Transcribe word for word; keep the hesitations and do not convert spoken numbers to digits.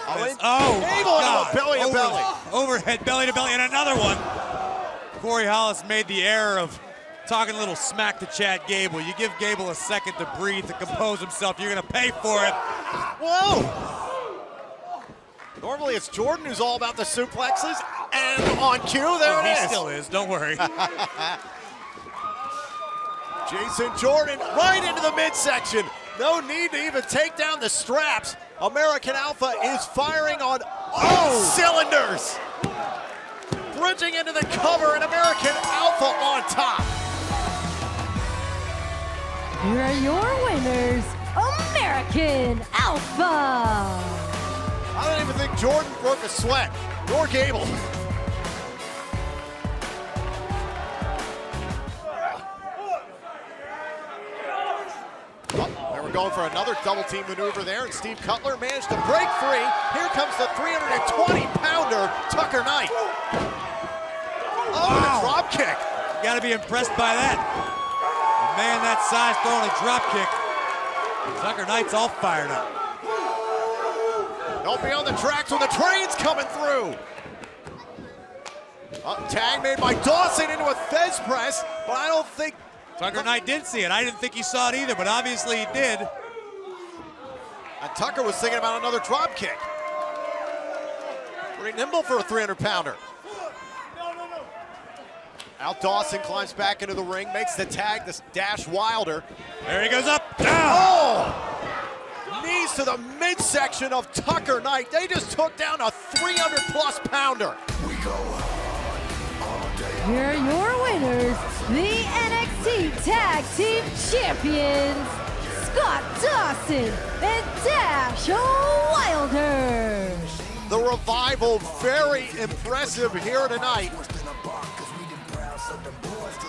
breakfast. Oh, oh Gable God. belly to Over, belly. Overhead belly to belly, and another one. Corey Hollis made the error of talking a little smack to Chad Gable. You give Gable a second to breathe, to compose himself. You're going to pay for it. Whoa! Normally it's Jordan who's all about the suplexes, and on cue, there oh, it he is. still is, don't worry. Jason Jordan right into the midsection. No need to even take down the straps. American Alpha is firing on all oh. cylinders. Bridging into the cover, and American Alpha on top. Here are your winners, American Alpha. I don't even think Jordan broke a sweat, nor Gable. Oh, they were going for another double team maneuver there, and Steve Cutler managed to break free. Here comes the three hundred twenty pounder, Tucker Knight. Oh, wow. A drop kick. You gotta be impressed by that. A man that size throwing a drop kick. Tucker Knight's all fired up. Don't be on the tracks when the train's coming through. Uh, tag made by Dawson into a Fez press, but I don't think... Tucker Knight did see it. I didn't think he saw it either, but obviously he did. And Tucker was thinking about another drop kick. Pretty nimble for a three hundred pounder. Out Dawson climbs back into the ring, makes the tag, this Dash Wilder. There he goes up, down. Oh! Knees to the midsection of Tucker Knight. They just took down a three hundred plus pounder. We go all day. Here are your winners, the N X T Tag Team Champions, Scott Dawson and Dash Wilder. The Revival, very impressive here tonight.